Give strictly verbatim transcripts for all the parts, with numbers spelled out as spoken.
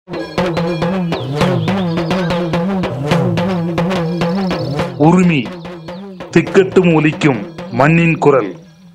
உருமி திக்கட்டும் ஒலிக்கும் மண்ணின் குரல்.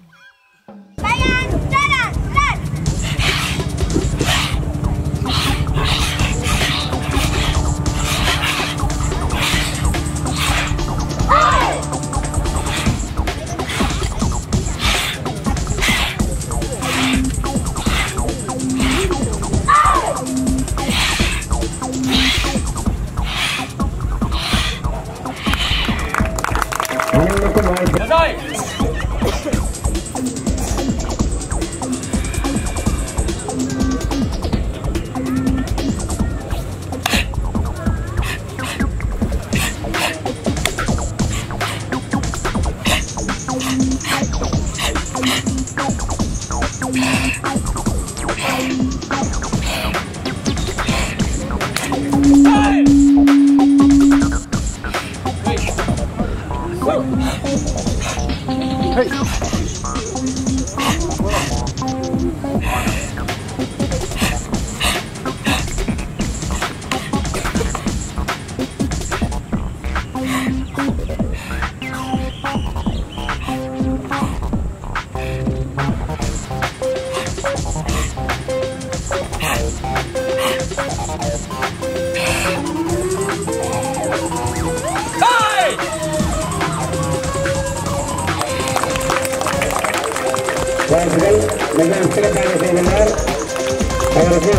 வாழ்த்துக்கள். மிகவும் சிறப்பாக செய்துள்ளார் அவருக்கு.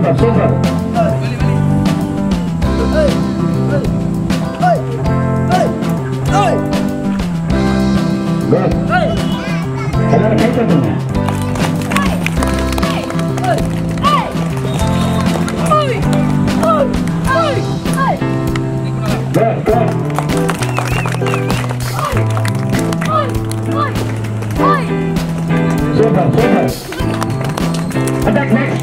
Super, super. Good. Another kite up. Good, good. Super, super. Attack next.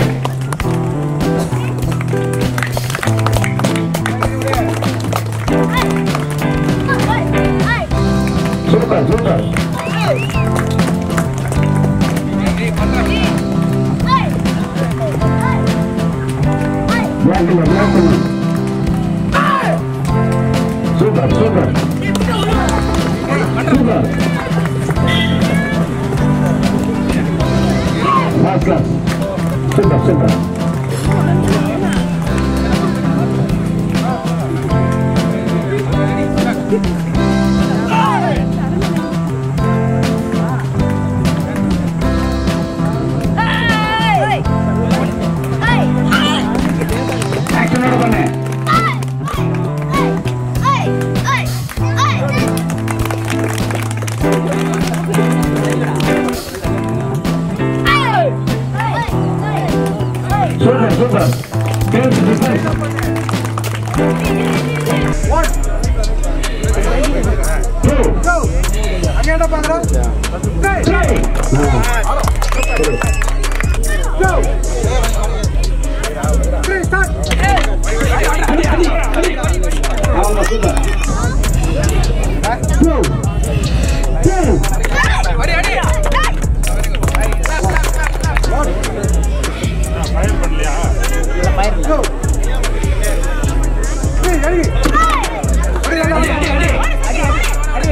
Super, super. Black one, black one. Super, super. Super. Last class. Super, super. Action order பண்ணு. Super, super. Good, good. One. Two. Go. அங்கேடா பாக்குறா. Three. Go. Three, start. அடி அடி அடி. ஆமா super. Two. Two. அடி அடி. Fire பண்ணலையா? இல்ல ஃபயர் இல்ல. ஏய் அடி. அடி அடி அடி அடி. அடி அடி.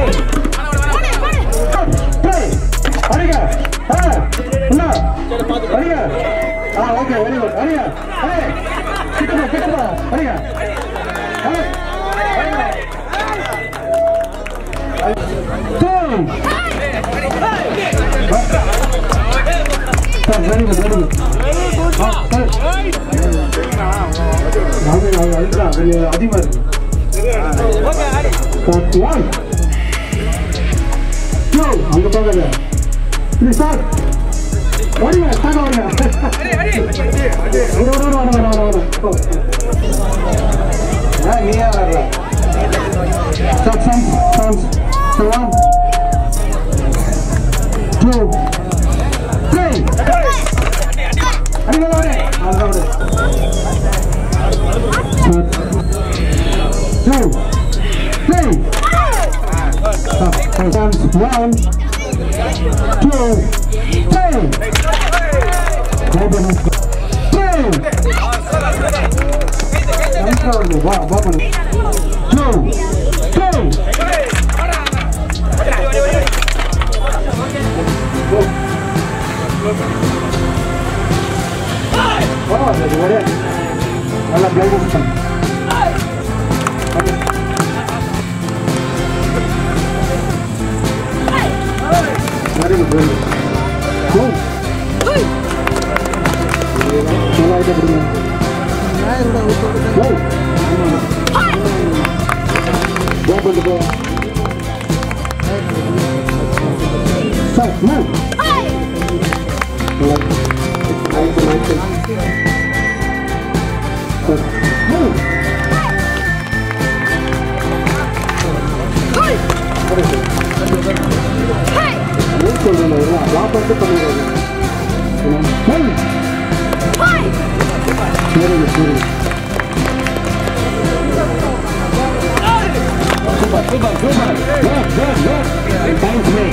அடிங்க. ஆ. என்ன? சரி பாத்து. அடிங்க. ஆ ஓகே வெரி குட். அடிங்க. ஏய். கிட்டமா கிட்டமா. அடிங்க. ஏய். அடிங்க. Two. Very good very good. அதிகமா இருக்கு. அங்க பாக்காத. ஓடிங்க தாங்க ஓடுங்க. நீயே வரல. Two, three. அடிங்க ஓடு. அங்க ஓடு. Two, three. One, two, three. Three. Wow, wow. Two, three. Oh, that's what it is. I love playing this one. Very good, very good. Cool. Chalo, ito po rin. Go. Go for the ball. Stop, move. Move. Super, super, super. Good, good, good. Thanks, mate.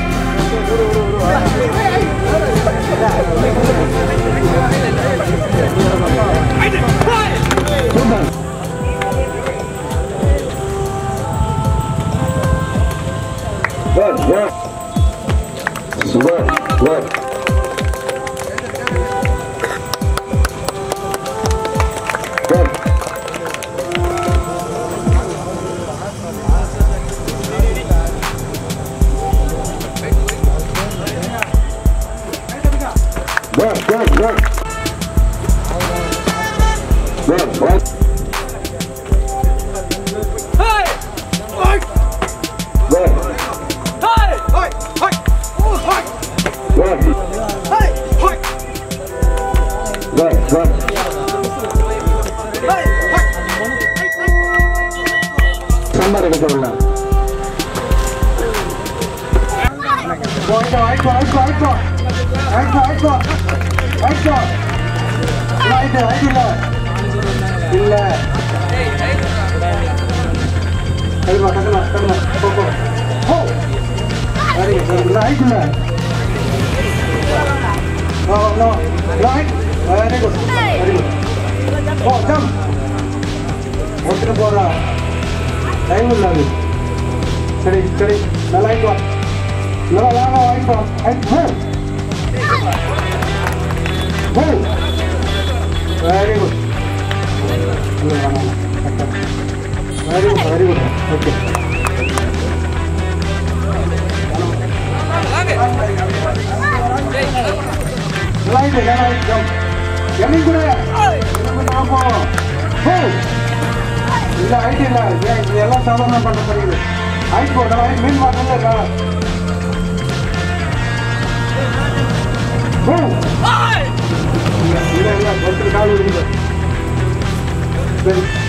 Super. Good, good. Good, good. Good. Good, good, good. கால் எடுக்கவில்லை. வாய்க்கோ வாய்க்கோ வாய்க்கோ வாய்க்கோ வாய்க்கோ வாய்க்கோ வாய்க்கோ right right இல்லை இல்லை சரிமா டக்குமா டக்குமா போ போ ஓ சரி இல்லை right இல்லை oh no right very good very good oh jump ஒத்துட்டு போகிறா டைம் இல்லை அது சரி சரி நல்லா ஆயிட்டு வா நல்லா லாங்க ஆயிட்டு வா ஆயிட்டு very good very good very good okay right right jump எம்மி கூட ஆமா ஓ இல்ல ஐடி இல்ல இது எல்லாம் சாதாரண பண்ண முடியுது ஐடி போட ஐடி மீன் மாட்டல இல்ல ஓ இல்ல இல்ல ஒருத்தர் கால் விடுங்க சரி